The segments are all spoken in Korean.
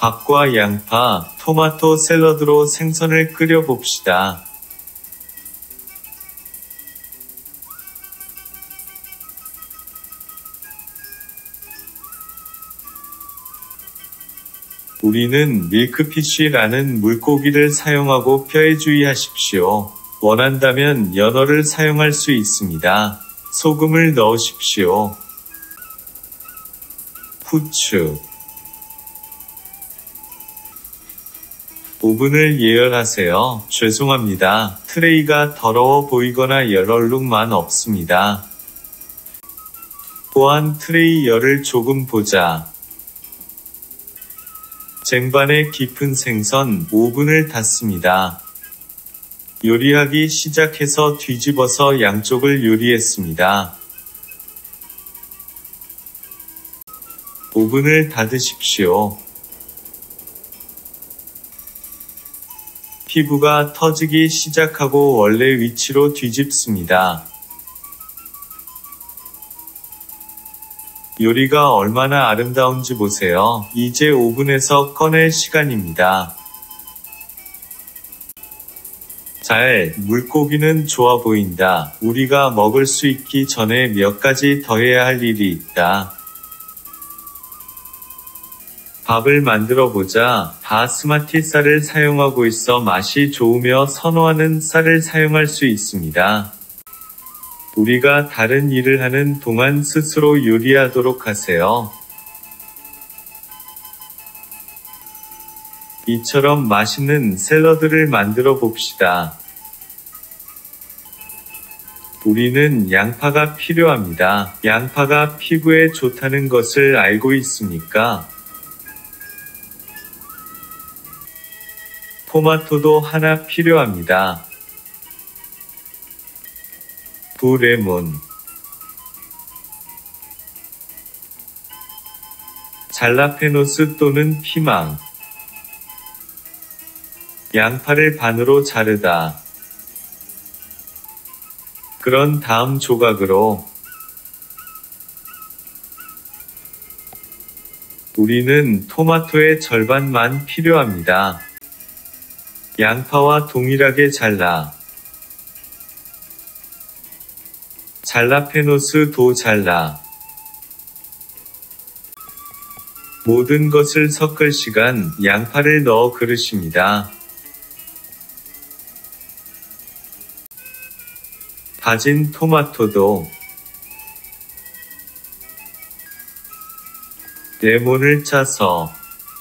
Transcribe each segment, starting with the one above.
밥과 양파, 토마토 샐러드로 생선을 끓여봅시다. 우리는 밀크피쉬라는 물고기를 사용하고 뼈에 주의하십시오. 원한다면 연어를 사용할 수 있습니다. 소금을 넣으십시오. 후추. 오븐을 예열하세요. 죄송합니다. 트레이가 더러워 보이거나 열 얼룩만 없습니다. 또한 트레이 열을 조금 보자. 쟁반에 깊은 생선 5분을 닫습니다. 요리하기 시작해서 뒤집어서 양쪽을 요리했습니다. 오븐을 닫으십시오. 피부가 터지기 시작하고 원래 위치로 뒤집습니다. 요리가 얼마나 아름다운지 보세요. 이제 오븐에서 꺼낼 시간입니다. 잘, 물고기는 좋아 보인다. 우리가 먹을 수 있기 전에 몇 가지 더 해야 할 일이 있다. 밥을 만들어 보자. 바스마티 쌀을 사용하고 있어 맛이 좋으며 선호하는 쌀을 사용할 수 있습니다. 우리가 다른 일을 하는 동안 스스로 요리하도록 하세요. 이처럼 맛있는 샐러드를 만들어 봅시다. 우리는 양파가 필요합니다. 양파가 피부에 좋다는 것을 알고 있습니까? 토마토도 하나 필요합니다. 레몬. 잘라페노스 또는 피망. 양파를 반으로 자르다. 그런 다음 조각으로 우리는 토마토의 절반만 필요합니다. 양파와 동일하게 잘라. 잘라페노스도 잘라. 모든 것을 섞을 시간, 양파를 넣어 그릇입니다. 다진 토마토도. 레몬을 짜서.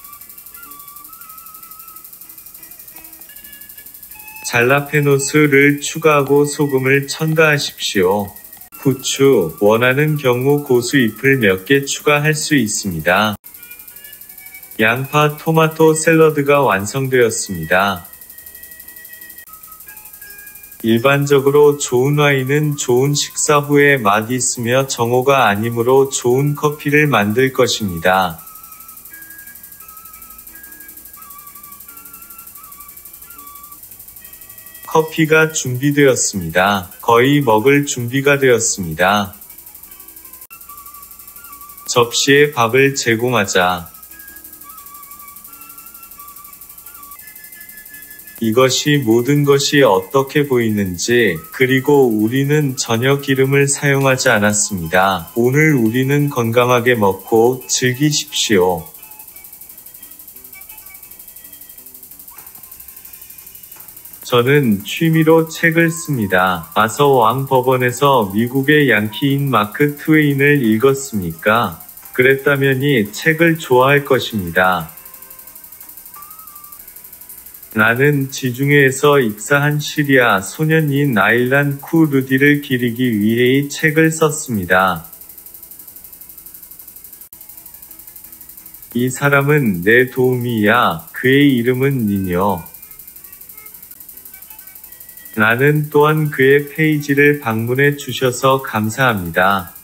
잘라페노스를 추가하고 소금을 첨가하십시오. 후추, 원하는 경우 고수잎을 몇 개 추가할 수 있습니다. 양파 토마토 샐러드가 완성되었습니다. 일반적으로 좋은 와인은 좋은 식사 후에 맛이 있으며 정오가 아니므로 좋은 커피를 만들 것입니다. 커피가 준비되었습니다. 거의 먹을 준비가 되었습니다. 접시에 밥을 제공하자. 이것이 모든 것이 어떻게 보이는지, 그리고 우리는 전혀 기름을 사용하지 않았습니다. 오늘 우리는 건강하게 먹고 즐기십시오. 저는 취미로 책을 씁니다. 아서 왕 법원에서 미국의 양키인 마크 트웨인을 읽었습니까? 그랬다면이 책을 좋아할 것입니다. 나는 지중해에서 익사한 시리아 소년인 아일란 쿠르디를 기리기 위해 이 책을 썼습니다. 이 사람은 내 도움이야. 그의 이름은 니녀. 나는 또한 그의 페이지를 방문해 주셔서 감사합니다.